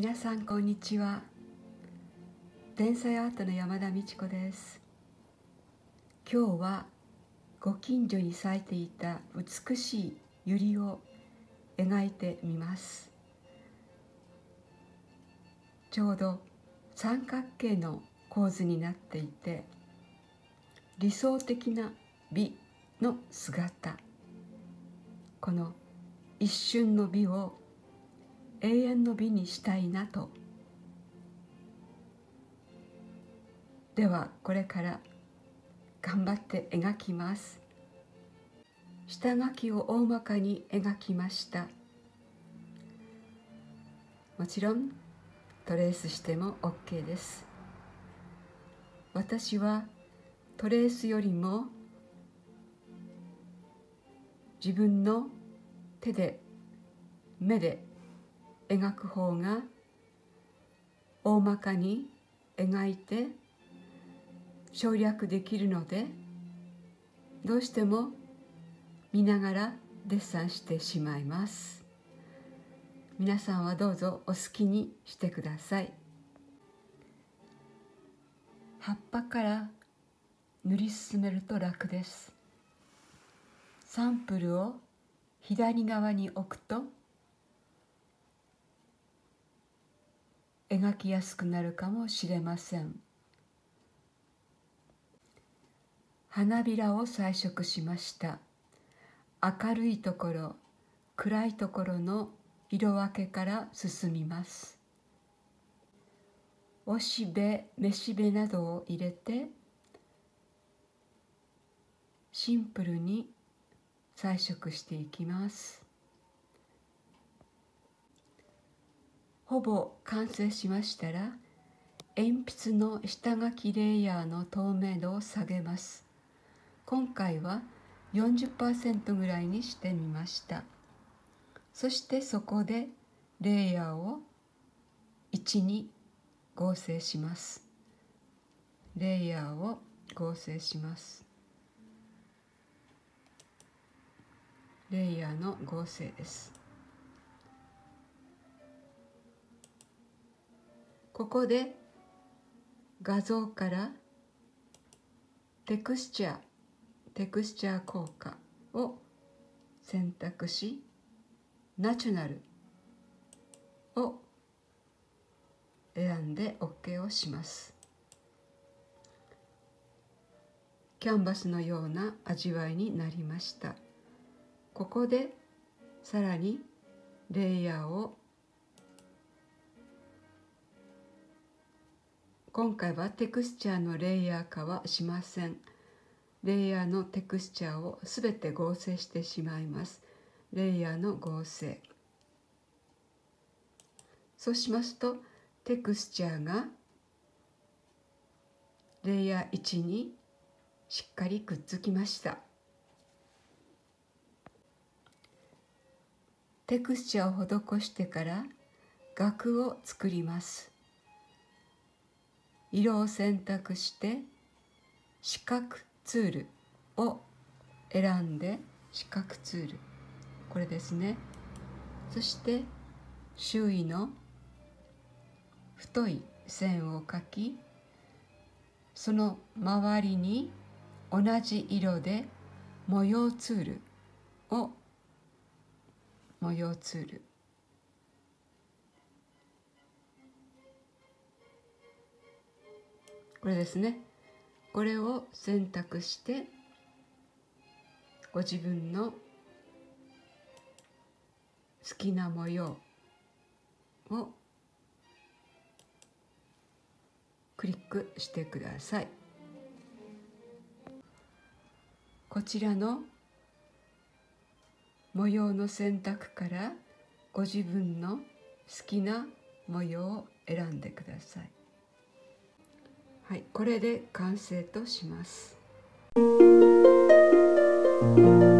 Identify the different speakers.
Speaker 1: 皆さんこんにちは。天才アートの山田美智子です。今日はご近所に咲いていた美しいユリを描いてみます。ちょうど三角形の構図になっていて、理想的な美の姿、この一瞬の美を永遠の美にしたいなと。ではこれから頑張って描きます。下書きを大まかに描きました。もちろんトレースしても OK です。私はトレースよりも自分の手で目で描く方が大まかに描いて省略できるので、どうしても見ながらデッサンしてしまいます。皆さんはどうぞお好きにしてください。葉っぱから塗り進めると楽です。サンプルを左側に置くと描きやすくなるかもしれません。花びらを彩色しました。明るいところ、暗いところの色分けから進みます。おしべ、めしべなどを入れてシンプルに彩色していきます。ほぼ完成しましたら、鉛筆の下書きレイヤーの透明度を下げます。今回は 40% ぐらいにしてみました。そしてそこでレイヤーを1に合成します。レイヤーを合成します。レイヤーの合成です。ここで画像からテクスチャー効果を選択し、ナチュラルを選んで OK をします。キャンバスのような味わいになりました。ここでさらにレイヤーを、今回はテクスチャーのレイヤー化はしません。レイヤーのテクスチャーをすべて合成してしまいます。レイヤーの合成。そうしますとテクスチャーがレイヤー1にしっかりくっつきました。テクスチャーを施してから額を作ります。色を選択して四角ツールを選んで、四角ツール、これですね。そして周囲の太い線を描き、その周りに同じ色で模様ツール、これですね。これを選択してご自分の好きな模様をクリックしてください。こちらの模様の選択からご自分の好きな模様を選んでください。はい、これで完成とします。